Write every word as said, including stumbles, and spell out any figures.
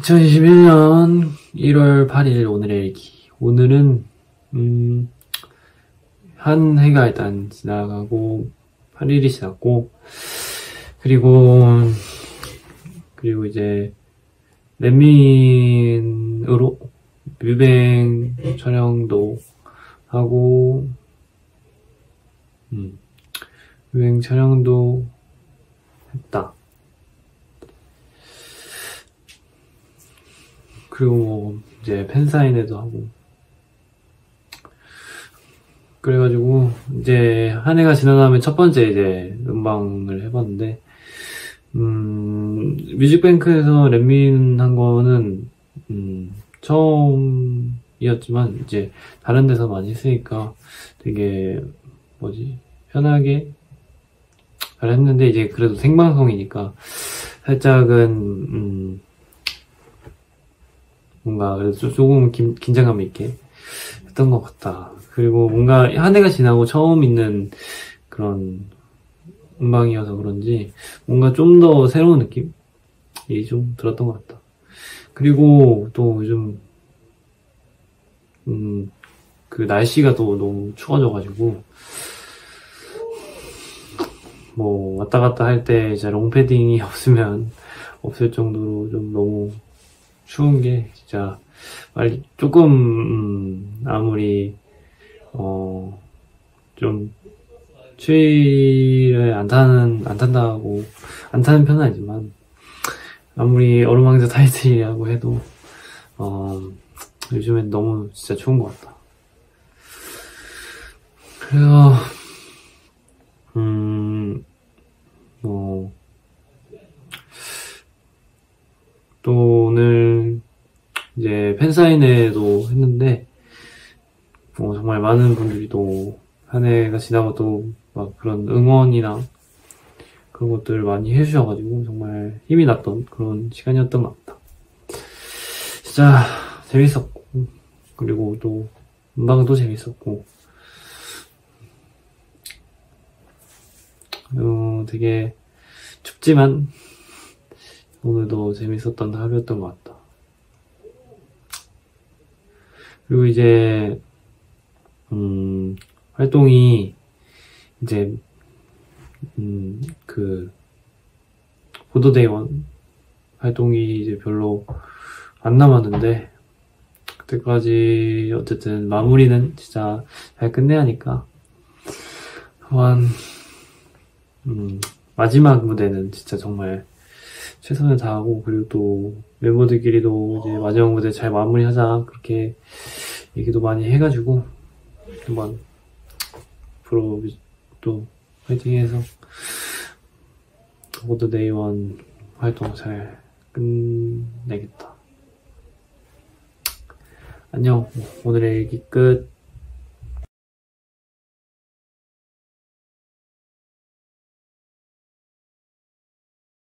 이천이십일 년 일월 팔일 오늘의 일기. 오늘은 음, 한 해가 일단 지나가고 팔 일이 지났고, 그리고 그리고 이제 렛민으로 뮤뱅 촬영도 하고, 음, 뮤뱅 촬영도 했다. 그리고 뭐 이제 팬사인회도 하고, 그래가지고 이제 한 해가 지나가면 첫 번째 이제 음방을 해봤는데, 음, 뮤직뱅크에서 렛민 한 거는 음, 처음이었지만 이제 다른 데서 많이 했으니까 되게 뭐지 편하게 잘 했는데, 이제 그래도 생방송이니까 살짝은 음, 뭔가 그래도 조금 긴, 긴장감 있게 했던 것 같다. 그리고 뭔가 한 해가 지나고 처음 있는 그런 음방이어서 그런지 뭔가 좀 더 새로운 느낌이 좀 들었던 것 같다. 그리고 또 요즘 음, 그 날씨가 또 너무 추워져가지고 뭐 왔다 갔다 할 때 이제 롱패딩이 없으면 없을 정도로 좀 너무 추운 게 진짜 빨리 조금 음, 아무리 어 좀 추위를 안 타는 안 탄다고 안 타는 편은 아니지만 아무리 얼음왕자 타이틀이라고 해도 어 요즘엔 너무 진짜 추운 것 같다. 그래서 음 뭐 또 오늘 이제 팬사인회도 했는데, 뭐 정말 많은 분들이 또 한 해가 지나고 또 막 그런 응원이나 그런 것들 많이 해주셔가지고 정말 힘이 났던 그런 시간이었던 것 같다. 진짜 재밌었고, 그리고 또 음방도 재밌었고, 어, 되게 춥지만 오늘도 재밌었던 하루였던 것 같다. 그리고 이제 음, 활동이 이제 음, 그 보더데이원 활동이 이제 별로 안 남았는데, 그때까지 어쨌든 마무리는 진짜 잘 끝내야 하니까 한 음, 마지막 무대는 진짜 정말 최선을 다하고, 그리고 또 멤버들끼리도 이제 마지막 무대 잘 마무리하자 그렇게 얘기도 많이 해가지고 한번 앞으로 또 파이팅해서 보더데이원 활동 잘 끝내겠다. 안녕. 오늘의 얘기 끝.